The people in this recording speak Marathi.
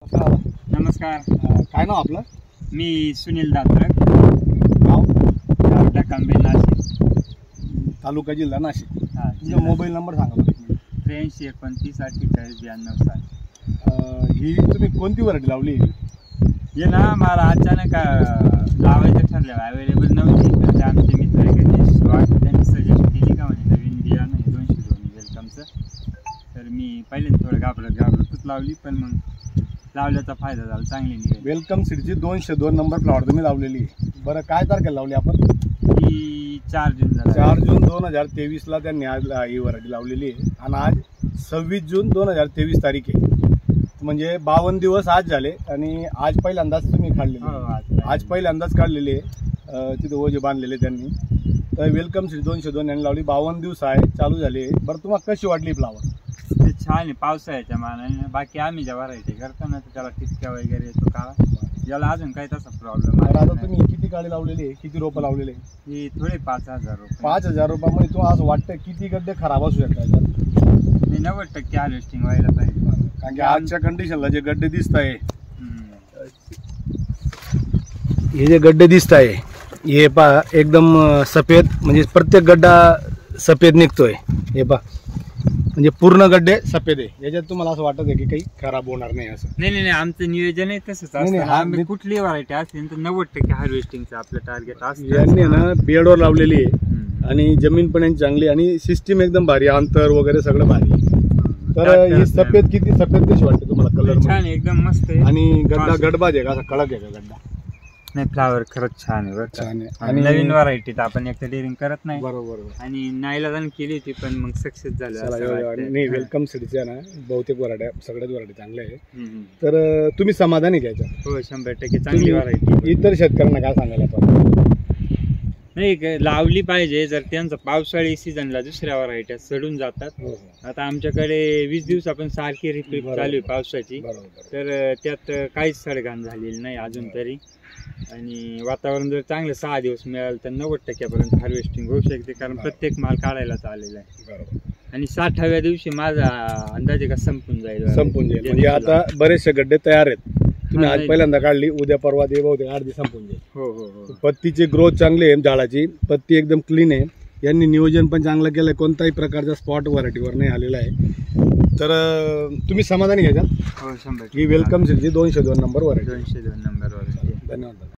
नमस्कार. काय नाव आपलं? मी सुनील दात्रक, गाव टाकांबे, नाशिक. तालुका जिल्हा नाशिक. हा, तुमचा मोबाईल नंबर सांगा बरं. 83 29 48 92 7. ही तुम्ही कोणती व्हरायटी लावली? हे ना मला अचानक लावायचं ठरलं, अवेलेबल नव्हती. तर ते आमचे मित्र आहे गणेश वाट, त्यांनी सजेस्ट केली का म्हणे नवीन बियाणं आहे 202 वेलकमचं. तर मी पहिल्यांदा थोडं घाबरतच लावली, पण मग लावल्याचा फायदा झाला, चांगली निघाली. वेलकम सीडची 202 नंबर प्लॉट तुम्ही लावलेली आहे. बरं, काय तारखेला लावली आपण? ही 4 जून झाला. 4 जून 2023ला त्यांनी आज ही व्हरायटी लावलेली आहे आणि आज 26 जून 2023 तारीख आहे. म्हणजे 52 दिवस आज झाले आणि आज पहिल्यांदाच तुम्ही काढलेली हो, आहे. आज पहिल्यांदाच काढलेली आहे. तिथे ओझे बांधलेले त्यांनी. तर वेलकम सीड 202 यांनी लावली. 52 दिवस आहे, चालू झाले. बरं, तुम्हाला कशी वाटली फ्लावर? ते छान आहे पावसाळ्याच्या मानाने. बाकी आम्ही ज्या व्हरायटी करतो ना, तर त्याला टिचक्या वगैरे येतो काळा, याला अजून काही तसा प्रॉब्लेम आता आहे. तुम्ही किती काळी लावलेली आहे, किती रोपं लावलेली आहे? ही थोडे 5000 रुपये. 5000 रुपयामध्ये तुम्हाला असं वाटतं किती गड्डे खराब असू शकतात? नाही, 90% हार्वेस्टिंग व्हायला पाहिजे. कारण की आजच्या कंडिशनला जे गड्डे दिसत आहे, हे जे गड्डे दिसत आहे हे पहा, एकदम सफेद, म्हणजे प्रत्येक गड्डा सफेद निघतोय. हे पहा, म्हणजे पूर्ण गड्डे सफेद आहे. याच्यात तुम्हाला असं वाटत आहे की काही खराब होणार नाही असं? नाही, आमचं नियोजन आहे तसंच नाही, असतं. हा आम्ही कुठली व्हरायटी असेल तर 90% हार्वेस्टिंगचं आपलं टार्गेट असतं. यांनी ना बेडवर लावलेली आहे आणि जमीन पण यांची चांगली आणि सिस्टीम एकदम भारी, अंतर वगैरे सगळं भारी. तर ही सफेद सफेद कशी वाटते तुम्हाला? कलर छान आहे, एकदम मस्त आहे. आणि गड्डा गडबाज आहे का, असा कडक आहे का गड्डा? नाही, फ्लावर खरंच छान आहे बरं का. छान आहे. आणि नवीन व्हरायटीत आपण एक तर डेअरिंग करत नाही. बरोबर. आणि नाईलाजाने केली होती, पण मग सक्सेस झालं असं वाटतंय. नाही, वेलकम सीडच्या ना बहुतेक व्हरायट्या, सगळ्याच व्हरायटी चांगल्या आहे. तर तुम्ही समाधानी घ्यायचा? हो, 100% चांगली व्हरायटी. इतर शेतकऱ्यांना काय सांगायला पाहिजे? नाही, लावली पाहिजे. जर त्यांचं पावसाळी सीझनला दुसऱ्या व्हरायट्या सडून जातात. आता आमच्याकडे 20 दिवस आपण सारखी रिपीट चालू आहे पावसाची, तर त्यात काहीच सडघाण झालेली नाही अजून तरी. आणि वातावरण जर चांगलं 6 दिवस मिळालं तर 90% हार्वेस्टिंग होऊ शकते, कारण प्रत्येक माल काढायलाच आलेला आहे. आणि 60व्या दिवशी माझा अंदाजे का संपून जाईल. म्हणजे आता बरेचसे गड्डे तयार आहेत. तुम्ही आज पहिल्यांदा काढली, उद्या परवा ते बहुतेक 8 दिवस संपून जाईल. हो. पत्तीची ग्रोथ चांगली आहे, झाडाची पत्ती एकदम क्लीन आहे. यांनी नियोजन पण चांगलं केलंय, कोणताही प्रकारचा स्पॉट व्हरायटीवर नाही आलेला आहे. तर तुम्ही समाधानी घ्यायचा? हो, 100%. ही वेलकम सीडची 202 नंबर व्हरायटी. 202 नंबरवर. धन्यवाद.